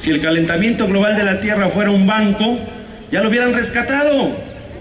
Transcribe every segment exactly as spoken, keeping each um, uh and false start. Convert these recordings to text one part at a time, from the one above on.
Si el calentamiento global de la Tierra fuera un banco, ya lo hubieran rescatado.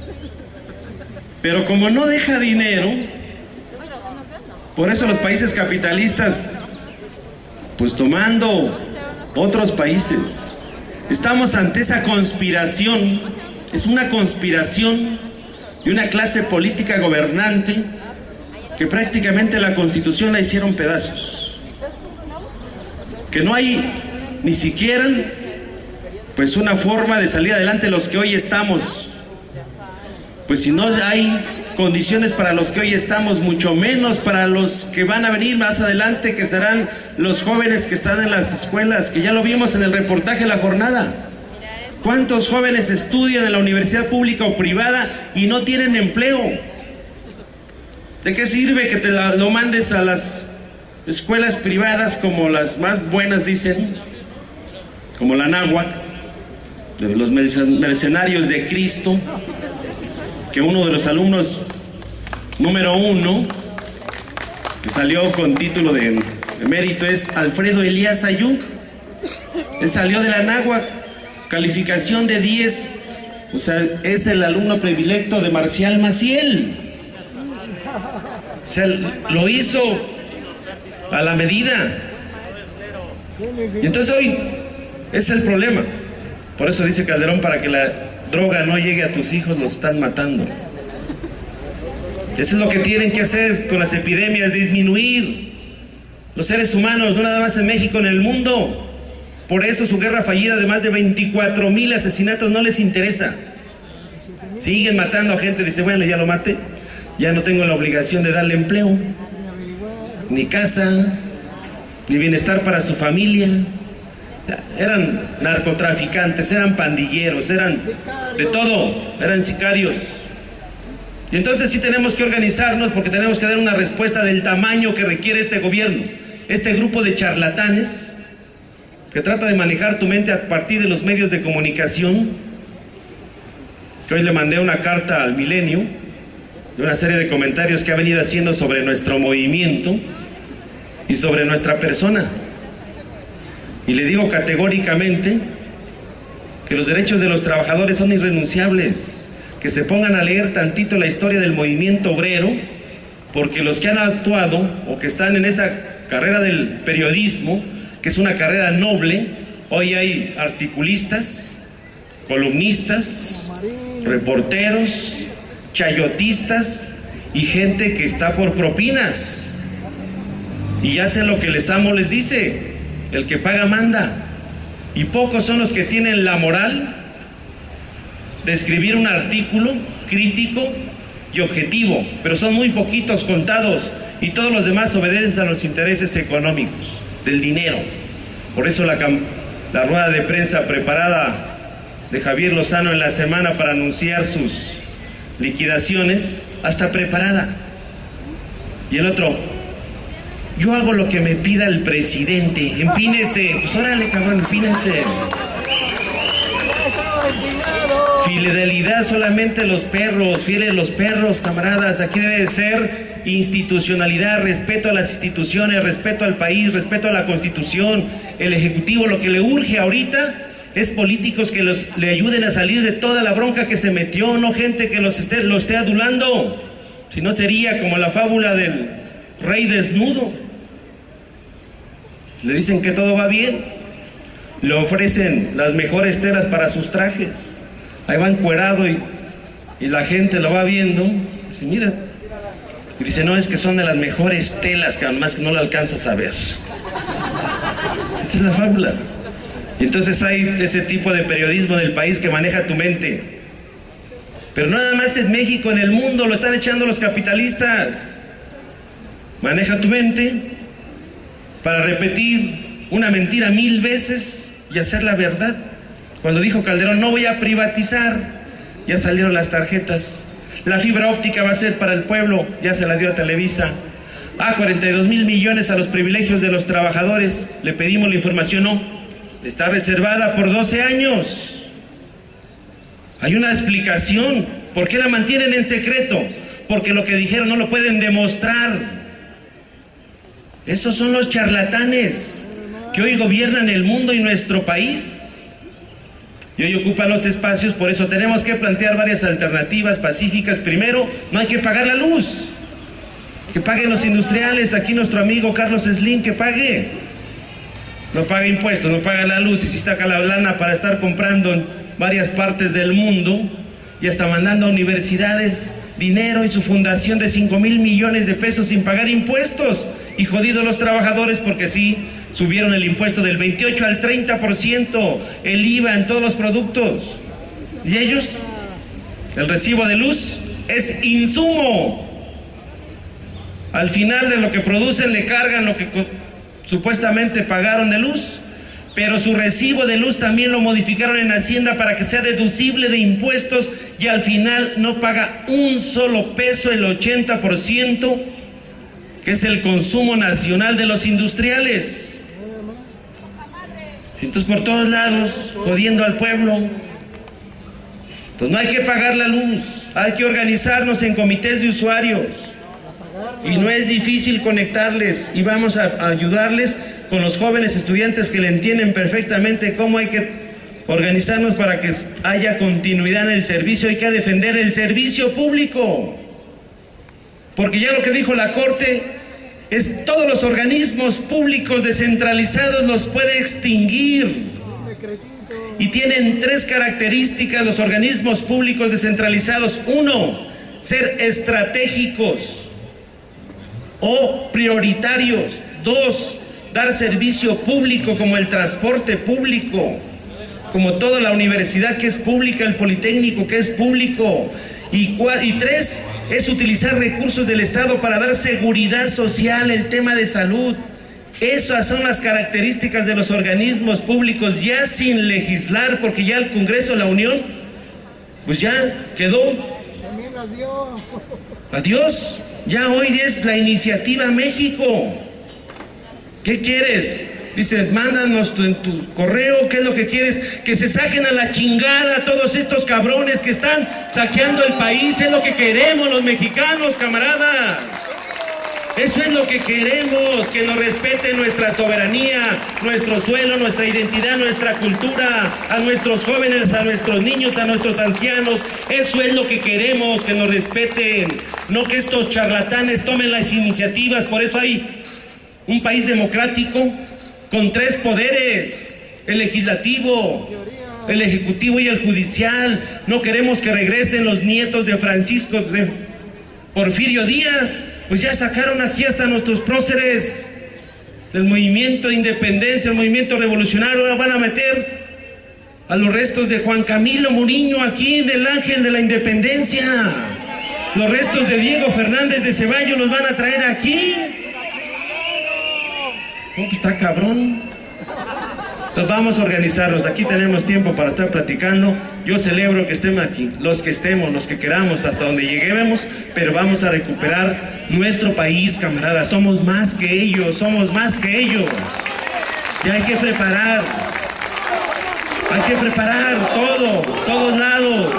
Pero como no deja dinero, por eso los países capitalistas, pues tomando otros países, estamos ante esa conspiración. Es una conspiración de una clase política gobernante que prácticamente la Constitución la hicieron pedazos, que no hay ni siquiera pues una forma de salir adelante los que hoy estamos. Pues si no hay condiciones para los que hoy estamos, mucho menos para los que van a venir más adelante, que serán los jóvenes que están en las escuelas, que ya lo vimos en el reportaje de la jornada. ¿Cuántos jóvenes estudian en la universidad pública o privada y no tienen empleo? ¿De qué sirve que te la, lo mandes a las escuelas privadas como las más buenas, dicen, como la Náhuac, de los mercenarios de Cristo, que uno de los alumnos número uno, que salió con título de, de mérito, es Alfredo Elías Ayú? Él salió de la Náhuac, calificación de diez, o sea, es el alumno predilecto de Marcial Maciel. O sea, lo hizo a la medida. Y entonces hoy es el problema. Por eso dice Calderón, para que la droga no llegue a tus hijos, los están matando. Eso es lo que tienen que hacer con las epidemias, disminuir los seres humanos, no nada más en México, en el mundo. Por eso su guerra fallida de más de veinticuatro mil asesinatos no les interesa. Siguen matando a gente, dice, bueno, ya lo maté, ya no tengo la obligación de darle empleo, ni casa, ni bienestar para su familia. Eran narcotraficantes, eran pandilleros, eran de todo, eran sicarios. Y entonces sí tenemos que organizarnos, porque tenemos que dar una respuesta del tamaño que requiere este gobierno, este grupo de charlatanes que trata de manejar tu mente a partir de los medios de comunicación. Que hoy le mandé una carta al Milenio de una serie de comentarios que ha venido haciendo sobre nuestro movimiento y sobre nuestra persona. Y le digo categóricamente que los derechos de los trabajadores son irrenunciables, que se pongan a leer tantito la historia del movimiento obrero, porque los que han actuado o que están en esa carrera del periodismo, que es una carrera noble, hoy hay articulistas, columnistas, reporteros, chayotistas y gente que está por propinas y hace lo que les amo les dice. El que paga manda, y pocos son los que tienen la moral de escribir un artículo crítico y objetivo, pero son muy poquitos contados, y todos los demás obedecen a los intereses económicos, del dinero. Por eso la, la rueda de prensa preparada de Javier Lozano en la semana para anunciar sus liquidaciones, hasta preparada. Y el otro, yo hago lo que me pida el presidente, empínese. Pues órale, cabrón, empínense. Fidelidad solamente los perros, fieles los perros, camaradas. Aquí debe ser institucionalidad, respeto a las instituciones, respeto al país, respeto a la Constitución. El Ejecutivo lo que le urge ahorita es políticos que los, le ayuden a salir de toda la bronca que se metió, no gente que los esté, lo esté adulando. Si no sería como la fábula del rey desnudo. Le dicen que todo va bien, le ofrecen las mejores telas para sus trajes, ahí va encuerado y, y la gente lo va viendo, y dice, mira, y dice, no, es que son de las mejores telas, que además no lo alcanzas a ver. Esta es la fábula. Y entonces hay ese tipo de periodismo del país que maneja tu mente. Pero no nada más en México, en el mundo lo están echando los capitalistas. Maneja tu mente para repetir una mentira mil veces y hacer la verdad. Cuando dijo Calderón, no voy a privatizar, ya salieron las tarjetas. La fibra óptica va a ser para el pueblo, ya se la dio a Televisa. Ah, cuarenta y dos mil millones a los privilegios de los trabajadores. Le pedimos la información, no. Está reservada por doce años. Hay una explicación. ¿Por qué la mantienen en secreto? Porque lo que dijeron no lo pueden demostrar. Esos son los charlatanes. que hoy gobiernan el mundo y nuestro país. Y hoy ocupan los espacios, por eso tenemos que plantear varias alternativas pacíficas. Primero, no hay que pagar la luz. Que paguen los industriales, aquí nuestro amigo Carlos Slim, que pague. No paga impuestos, no paga la luz, y si saca la lana para estar comprando en varias partes del mundo y hasta mandando a universidades dinero y su fundación de cinco mil millones de pesos sin pagar impuestos, y jodidos los trabajadores porque sí, subieron el impuesto del veintiocho al treinta por ciento, el I V A en todos los productos, y ellos, el recibo de luz es insumo. Al final de lo que producen le cargan lo que supuestamente pagaron de luz, pero su recibo de luz también lo modificaron en Hacienda para que sea deducible de impuestos, y al final no paga un solo peso, el ochenta por ciento, que es el consumo nacional de los industriales. Entonces por todos lados, jodiendo al pueblo. Pues no hay que pagar la luz, hay que organizarnos en comités de usuarios. Y no es difícil conectarles, y vamos a ayudarles con los jóvenes estudiantes que le entienden perfectamente cómo hay que organizarnos para que haya continuidad en el servicio. Hay que defender el servicio público, porque ya lo que dijo la Corte es todos los organismos públicos descentralizados los puede extinguir, y tienen tres características los organismos públicos descentralizados. Uno, ser estratégicos o prioritarios. Dos, dar servicio público como el transporte público, como toda la universidad que es pública, el Politécnico que es público. Y, y tres, es utilizar recursos del Estado para dar seguridad social, el tema de salud. Esas son las características de los organismos públicos, ya sin legislar, porque ya el Congreso de la Unión, pues ya quedó. Adiós. Ya hoy es la Iniciativa México. ¿Qué quieres? Dice, mándanos tu, en tu correo, ¿qué es lo que quieres? Que se saquen a la chingada a todos estos cabrones que están saqueando el país. Es lo que queremos los mexicanos, camaradas. Eso es lo que queremos, que nos respeten nuestra soberanía, nuestro suelo, nuestra identidad, nuestra cultura, a nuestros jóvenes, a nuestros niños, a nuestros ancianos. Eso es lo que queremos, que nos respeten, no que estos charlatanes tomen las iniciativas. Por eso hay un país democrático con tres poderes: el legislativo, el ejecutivo y el judicial. No queremos que regresen los nietos de Francisco, de Porfirio Díaz. Pues ya sacaron aquí hasta nuestros próceres del movimiento de independencia, el movimiento revolucionario. Ahora van a meter a los restos de Juan Camilo Muriño aquí, del Ángel de la Independencia. Los restos de Diego Fernández de Ceballos los van a traer aquí. ¿Cómo está cabrón? Entonces vamos a organizarnos, aquí tenemos tiempo para estar platicando. Yo celebro que estemos aquí, los que estemos, los que queramos, hasta donde lleguemos, pero vamos a recuperar nuestro país, camaradas. Somos más que ellos, somos más que ellos. Y hay que preparar, hay que preparar todo, todos lados.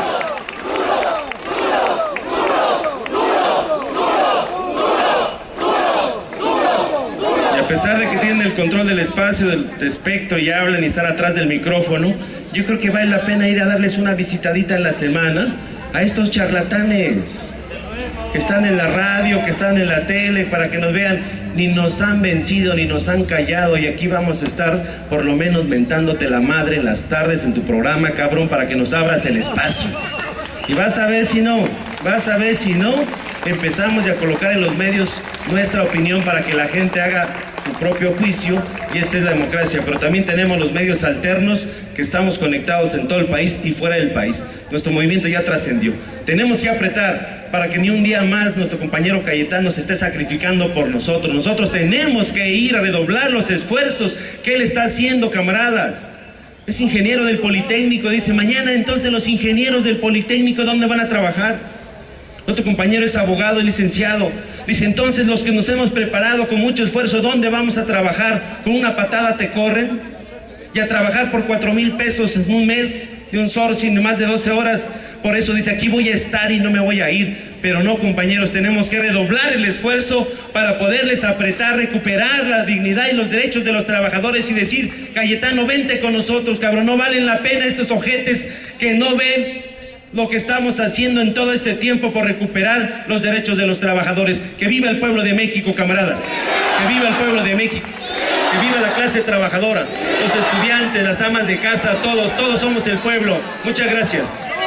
A pesar de que tienen el control del espacio, del espectro, y hablan y están atrás del micrófono, yo creo que vale la pena ir a darles una visitadita en la semana a estos charlatanes que están en la radio, que están en la tele, para que nos vean. Ni nos han vencido, ni nos han callado, y aquí vamos a estar por lo menos mentándote la madre en las tardes en tu programa, cabrón, para que nos abras el espacio. Y vas a ver si no, vas a ver si no, empezamos ya a colocar en los medios nuestra opinión para que la gente haga su propio juicio, y esa es la democracia. Pero también tenemos los medios alternos, que estamos conectados en todo el país y fuera del país. Nuestro movimiento ya trascendió. Tenemos que apretar para que ni un día más nuestro compañero Cayetano se esté sacrificando por nosotros. Nosotros tenemos que ir a redoblar los esfuerzos que él está haciendo, camaradas. Es ingeniero del Politécnico, dice, mañana entonces los ingenieros del Politécnico, ¿dónde van a trabajar? Otro compañero es abogado y licenciado. Dice, entonces los que nos hemos preparado con mucho esfuerzo, ¿dónde vamos a trabajar? ¿Con una patada te corren? Y a trabajar por cuatro mil pesos en un mes de un sourcing de más de doce horas. Por eso dice, aquí voy a estar y no me voy a ir. pero no, compañeros, tenemos que redoblar el esfuerzo para poderles apretar, recuperar la dignidad y los derechos de los trabajadores y decir: Cayetano, vente con nosotros, cabrón, no valen la pena estos ojetes que no ven lo que estamos haciendo en todo este tiempo por recuperar los derechos de los trabajadores. Que viva el pueblo de México, camaradas, que viva el pueblo de México, que viva la clase trabajadora, los estudiantes, las amas de casa, todos, todos somos el pueblo. Muchas gracias.